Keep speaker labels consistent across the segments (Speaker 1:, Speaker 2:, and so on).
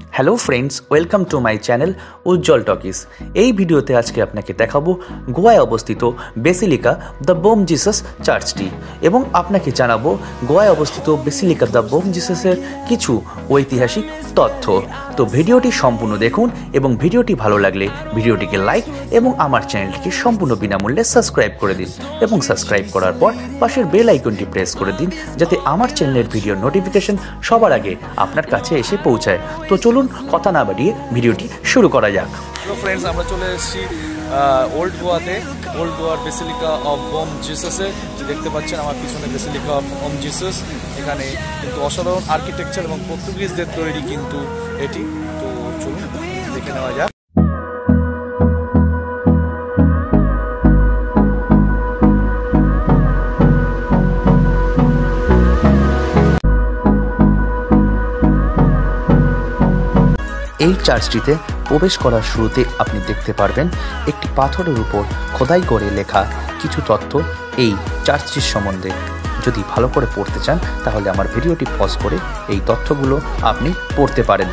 Speaker 1: Hello friends, welcome to my channel Ujjwal talkies. এই ভিডিওতে আজকে আপনাকে দেখাবো গোয়ায় অবস্থিত বেসিলিকা দ্য বোম জিসাস চার্চটি এবং আপনাকে জানাবো গোয়ায় অবস্থিত বেসিলিকা দ্য বোম জিসাসের কিছু ঐতিহাসিক তথ্য। তো ভিডিওটি সম্পূর্ণ দেখুন এবং ভিডিওটি ভালো লাগলে ভিডিওটিকে লাইক এবং আমার চ্যানেলটিকে সম্পূর্ণ বিনামূল্যে সাবস্ক্রাইব করে দিন এবং সাবস্ক্রাইব করার পর পাশের বেল আইকনটি প্রেস করে দিন যাতে আমার চ্যানেলের ভিডিওর নোটিফিকেশন সবার আগে আপনার কাছে এসে পৌঁছায়। তো চলুন কথা না বাড়িয়ে ভিডিওটি শুরু করা যাক।
Speaker 2: হ্যালো ফ্রেন্ডস, আমরা চলে এসেছি ওল্ড গোয়াতে, ওল্ড গোয়ার বেসিলিকা অফ বম জিসাসে। দেখতে পাচ্ছেন আমার পিছনে বেসিলিকা অফ বম জিসাস। এখানে কিন্তু অসাধারণ আর্কিটেকচার এবং পর্তুগিজদের তৈরি কিন্তু এটি। তো চলুন দেখে নেওয়া যাক।
Speaker 1: এই চার্চটিতে প্রবেশ করার শুরুতে আপনি দেখতে পারবেন একটি পাথরের উপর খোদাই করে লেখা কিছু তথ্য এই চার্চটির সম্বন্ধে। যদি ভালো করে পড়তে চান তাহলে আমার ভিডিওটি পজ করে এই তথ্যগুলো আপনি পড়তে পারেন।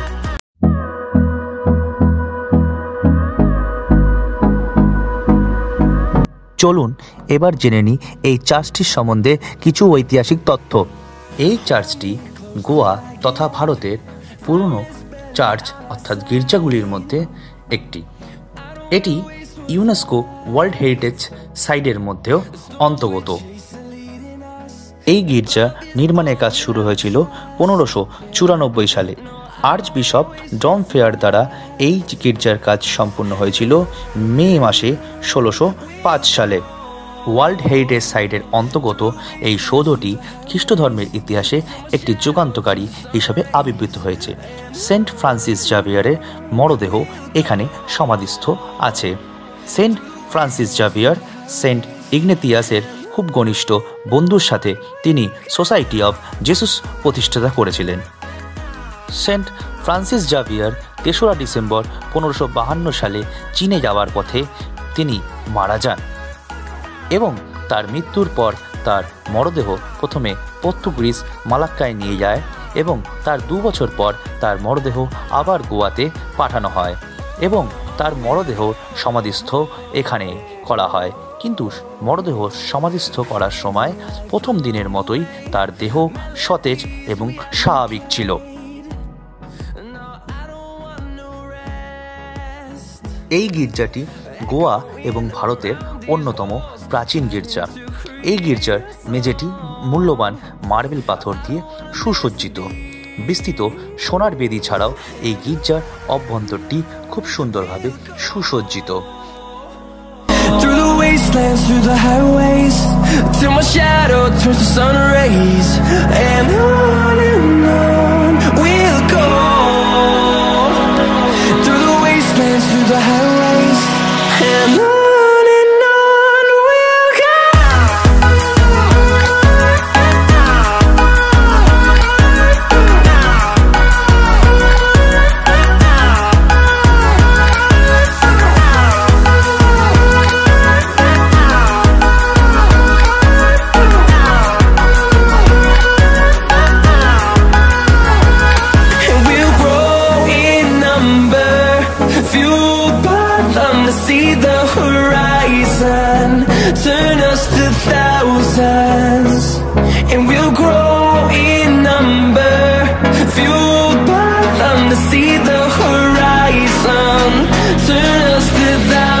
Speaker 1: চলুন এবার জেনে নিই এই চার্চটির সম্বন্ধে কিছু ঐতিহাসিক তথ্য। এই চার্চটি গোয়া তথা ভারতের পুরনো চার্চ অর্থাৎ গির্জাগুলির মধ্যে একটি। এটি ইউনেস্কো ওয়ার্ল্ড হেরিটেজ সাইটের মধ্যেও অন্তর্গত। এই গির্জা নির্মাণের কাজ শুরু হয়েছিল 1594 সালে। আর্চ বিশপ জন ফেয়ার দ্বারা এই গির্জার কাজ সম্পূর্ণ হয়েছিল মে মাসে 1605 সালে। ওয়ার্ল্ড হেরিটেজ সাইটের অন্তর্গত এই সৌধটি খ্রিস্ট ধর্মের ইতিহাসে একটি যুগান্তকারী হিসাবে আবির্ভূত হয়েছে। সেন্ট ফ্রান্সিস জাভিয়ারের মরদেহ এখানে সমাধিস্থ আছে। সেন্ট ফ্রান্সিস জাভিয়ার সেন্ট ইগনেতিয়াসের খুব ঘনিষ্ঠ বন্ধুর সাথে তিনি সোসাইটি অফ জেসুস প্রতিষ্ঠাতা করেছিলেন। সেন্ট ফ্রান্সিস জাভিয়ার 3রা ডিসেম্বর 1552 সালে চীনে যাওয়ার পথে তিনি মারা যান এবং তার মৃত্যুর পর তার মরদেহ প্রথমে পর্তুগিজ মালাক্কায় নিয়ে যায় এবং তার 2 বছর পর তার মরদেহ আবার গোয়াতে পাঠানো হয় এবং তার মরদেহ সমাধিস্থ এখানে করা হয়। কিন্তু মরদেহ সমাধিস্থ করার সময় প্রথম দিনের মতোই তার দেহ সতেজ এবং স্বাভাবিক ছিল। এই গির্জাটি গোয়া এবং ভারতের অন্যতম প্রাচীন গির্জা। এই গির্জার মেঝেটি মূল্যবান মার্বেল পাথর দিয়ে সুসজ্জিত। বিস্তৃত সোনার বেদি ছাড়াও এই গির্জার অভ্যন্তরটি খুব সুন্দরভাবে সুসজ্জিত।
Speaker 3: See the horizon, turn us to thousands, and we'll grow in number, fueled by them to see the horizon, turn us to thousands.